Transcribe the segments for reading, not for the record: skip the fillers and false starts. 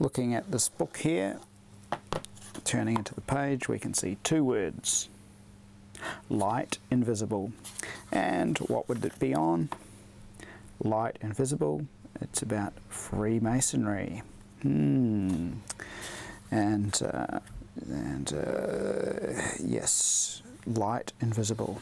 Looking at this book here, turning into the page, we can see two words: light, invisible. And what would it be on? Light, invisible. It's about Freemasonry. Yes, light, invisible.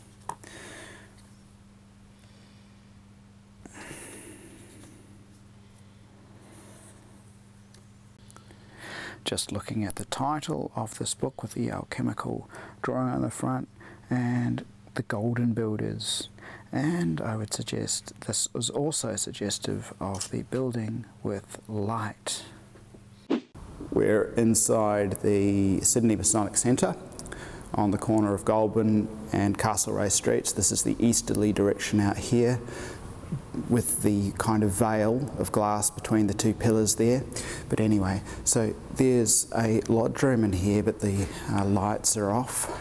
Just looking at the title of this book with the alchemical drawing on the front and the golden builders, and I would suggest this is also suggestive of the building with light. We're inside the Sydney Masonic Centre on the corner of Goulburn and Castlereagh Streets. This is the easterly direction out here, with the kind of veil of glass between the two pillars there. But anyway, so there's a lodge room in here, but the lights are off.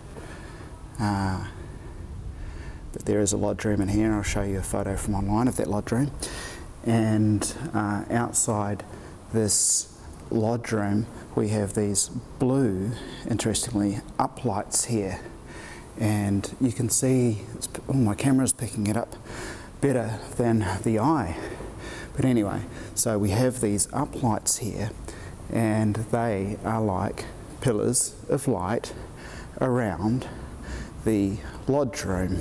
But there is a lodge room in here, and I'll show you a photo from online of that lodge room. And outside this lodge room we have these blue, interestingly, uplights here. And you can see, oh, my camera's picking it up better than the eye. But anyway, so we have these uplights here, and they are like pillars of light around the lodge room.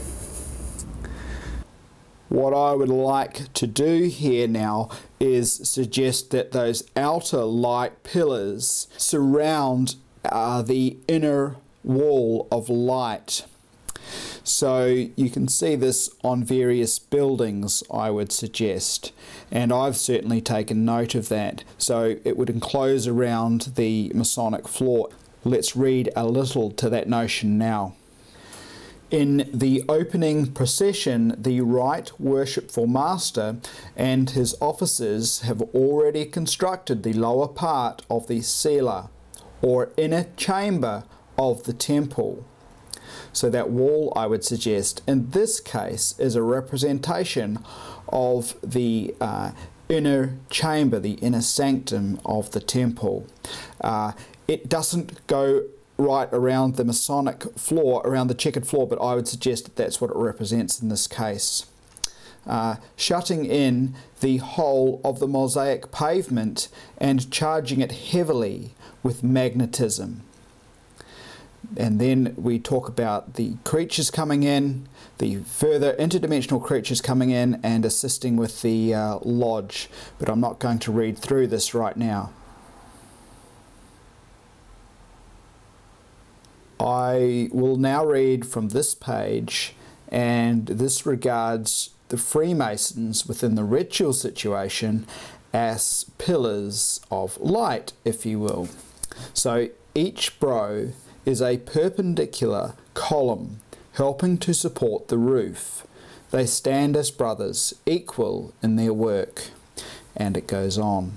What I would like to do here now is suggest that those outer light pillars surround the inner wall of light. So you can see this on various buildings, I would suggest, and I've certainly taken note of that. So it would enclose around the Masonic floor. Let's read a little to that notion now. In the opening procession, the Right Worshipful Master and his officers have already constructed the lower part of the cella, or inner chamber of the temple. So that wall, I would suggest, in this case is a representation of the inner chamber, the inner sanctum of the temple. It doesn't go right around the Masonic floor, around the checkered floor, but I would suggest that that's what it represents in this case. Shutting in the whole of the mosaic pavement and charging it heavily with magnetism. And then we talk about the creatures coming in, the further interdimensional creatures coming in and assisting with the lodge, but I'm not going to read through this right now. I will now read from this page, and this regards the Freemasons within the ritual situation as pillars of light, if you will. So each bro is a perpendicular column helping to support the roof. They stand as brothers, equal in their work. And it goes on.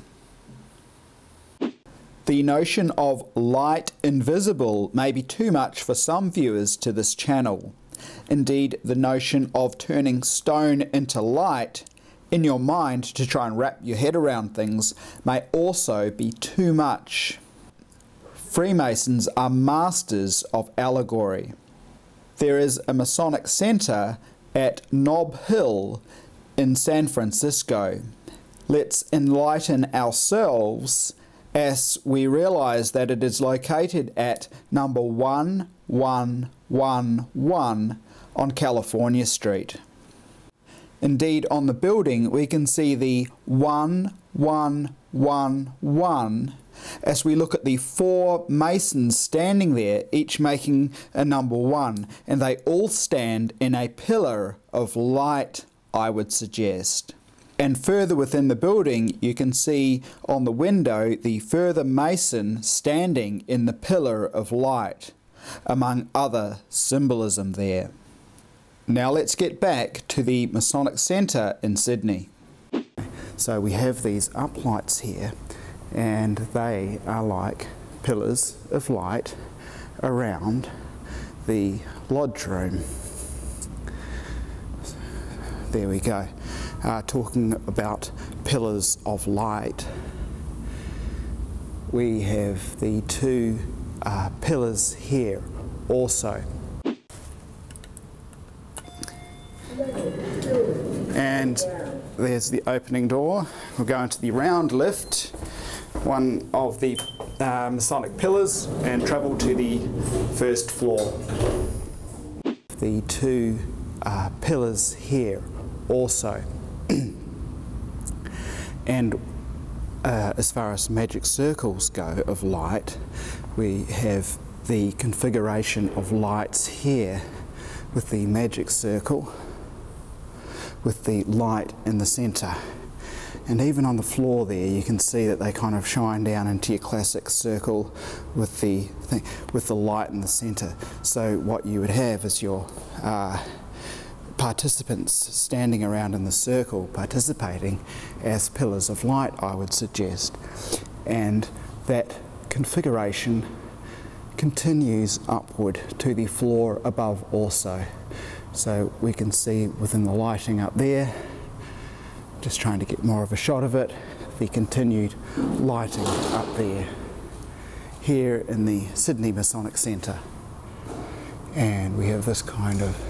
The notion of light invisible may be too much for some viewers to this channel. Indeed, the notion of turning stone into light in your mind to try and wrap your head around things may also be too much. Freemasons are masters of allegory. There is a Masonic Centre at Nob Hill in San Francisco. Let's enlighten ourselves as we realize that it is located at number 1111 on California Street. Indeed, on the building we can see the 1111 as we look at the 4 Masons standing there, each making a number 1, and they all stand in a pillar of light, I would suggest. And further within the building you can see on the window the further Mason standing in the pillar of light, among other symbolism there. Now let's get back to the Masonic Centre in Sydney. So we have these uplights here, and they are like pillars of light around the lodge room. There we go. Talking about pillars of light. we have the two pillars here also. And there's the opening door. We'll go into the round lift, one of the Masonic pillars, and travel to the first floor. The two pillars here also. And as far as magic circles go of light, we have the configuration of lights here with the magic circle, with the light in the centre. And even on the floor there you can see that they kind of shine down into your classic circle with the light in the centre. So what you would have is your participants standing around in the circle participating as pillars of light, I would suggest. And that configuration continues upward to the floor above also. So we can see within the lighting up there, just trying to get more of a shot of it, the continued lighting up there, here in the Sydney Masonic Centre. And we have this kind of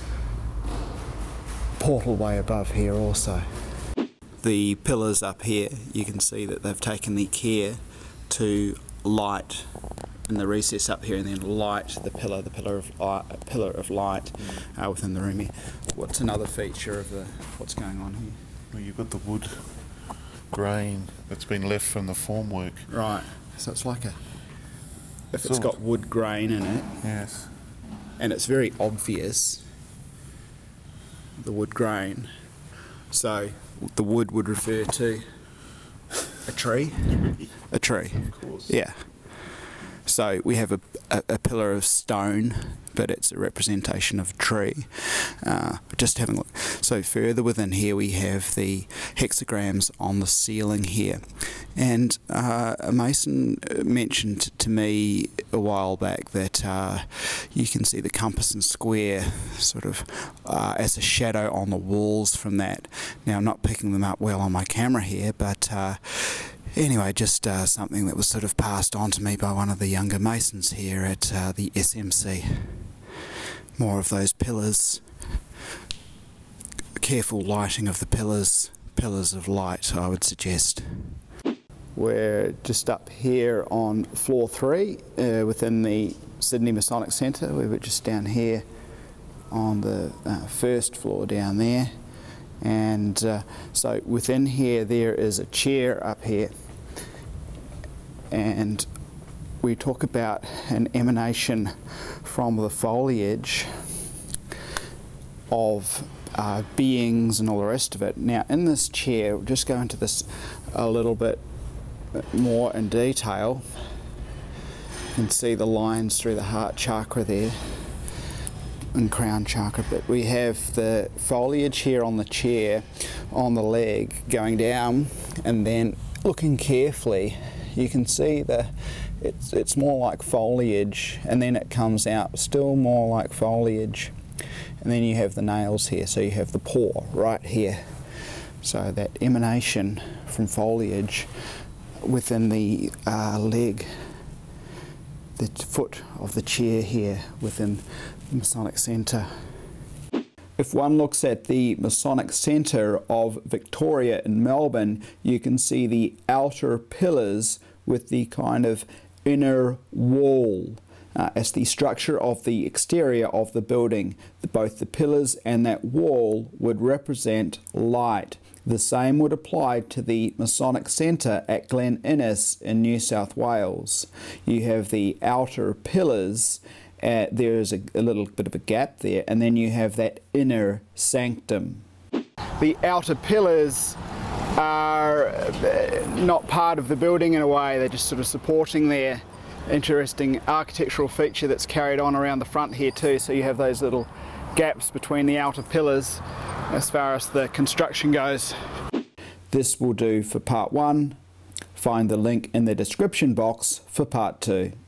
portal way above here also. The pillars up here, you can see that they've taken the care to light in the recess up here and then light the pillar of light within the room here. What's another feature of what's going on here? Well, you've got the wood grain that's been left from the formwork. Right, so it's like if it's got wood grain in it. Yes. And it's very obvious, the wood grain. So the wood would refer to a tree? A tree. Of course. Yeah. So we have a pillar of stone, but it's a representation of a tree. Just having a look. So further within here we have the hexagrams on the ceiling here. And a Mason mentioned to me a while back that you can see the compass and square sort of as a shadow on the walls from that. Now I'm not picking them up well on my camera here, but anyway, just something that was sort of passed on to me by one of the younger Masons here at the SMC. More of those pillars, careful lighting of the pillars of light, I would suggest. We're just up here on floor 3 within the Sydney Masonic Centre. We were just down here on the first floor down there. And so within here there is a chair up here, and we talk about an emanation from the foliage of beings and all the rest of it. Now in this chair, we'll just go into this a little bit more in detail. You can see the lines through the heart chakra there and crown chakra, but we have the foliage here on the chair, on the leg, going down, and then looking carefully you can see it's more like foliage, and then it comes out still more like foliage, and then you have the nails here, so you have the paw right here. So that emanation from foliage within the leg, the foot of the chair here within the Masonic Centre. If one looks at the Masonic Centre of Victoria in Melbourne, you can see the outer pillars with the kind of inner wall as the structure of the exterior of the building. Both the pillars and that wall would represent light. The same would apply to the Masonic Centre at Glen Innes in New South Wales. You have the outer pillars, there is a little bit of a gap there, and then you have that inner sanctum. The outer pillars are not part of the building in a way, they're just sort of supporting their interesting architectural feature that's carried on around the front here too. So you have those little gaps between the outer pillars as far as the construction goes. This will do for part 1. Find the link in the description box for part 2.